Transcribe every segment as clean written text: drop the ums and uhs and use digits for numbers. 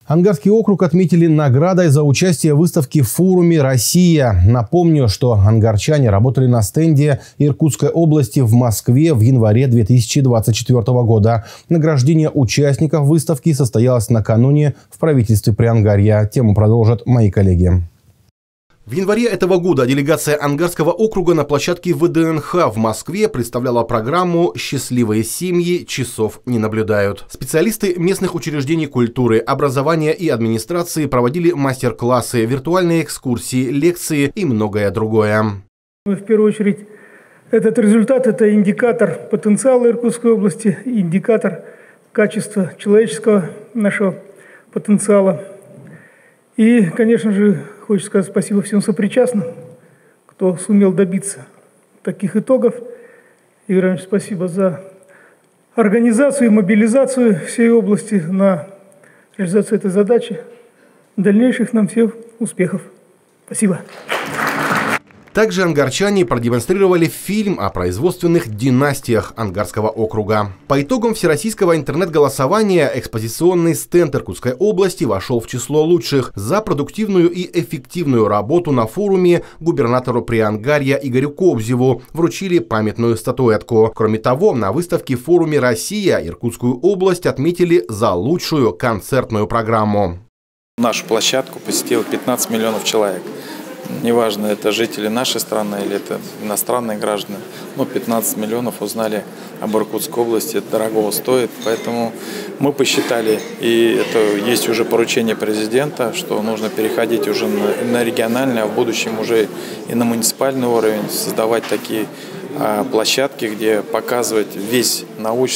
Ангарский округ отметили наградой за участие в выставке в форуме «Россия». Напомню, что ангарчане работали на стенде Иркутской области в Москве в январе 2024 года. Награждение участников выставки состоялось накануне в правительстве Приангарья. Тему продолжат мои коллеги. В январе этого года делегация Ангарского округа на площадке ВДНХ в Москве представляла программу «Счастливые семьи часов не наблюдают». Специалисты местных учреждений культуры, образования и администрации проводили мастер-классы, виртуальные экскурсии, лекции и многое другое. В первую очередь, этот результат – это индикатор потенциала Иркутской области, индикатор качества человеческого нашего потенциала. И, конечно же, хочется сказать спасибо всем сопричастным, кто сумел добиться таких итогов. Игорь Иванович, спасибо за организацию и мобилизацию всей области на реализацию этой задачи. Дальнейших нам всем успехов. Спасибо. Также ангарчане продемонстрировали фильм о производственных династиях Ангарского округа. По итогам всероссийского интернет-голосования экспозиционный стенд Иркутской области вошел в число лучших. За продуктивную и эффективную работу на форуме губернатору Приангарья Игорю Кобзеву вручили памятную статуэтку. Кроме того, на выставке в форуме «Россия» Иркутскую область отметили за лучшую концертную программу. Нашу площадку посетило 15 миллионов человек. Неважно, это жители нашей страны или это иностранные граждане, но 15 миллионов узнали об Иркутской области, это дорого стоит, поэтому мы посчитали, и это есть уже поручение президента, что нужно переходить уже на региональный, а в будущем уже и на муниципальный уровень, создавать такие площадки, где показывать весь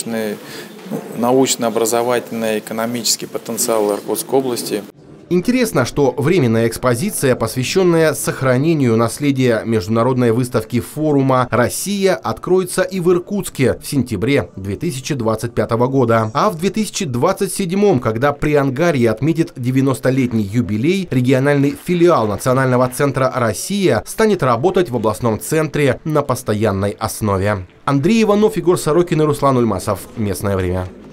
научно-образовательный, экономический потенциал Иркутской области. Интересно, что временная экспозиция, посвященная сохранению наследия международной выставки форума «Россия», откроется и в Иркутске в сентябре 2025 года. А в 2027, когда Приангарье отметит 90-летний юбилей, региональный филиал Национального центра «Россия» станет работать в областном центре на постоянной основе. Андрей Иванов, Егор Сорокин и Руслан Ульмасов. Местное время.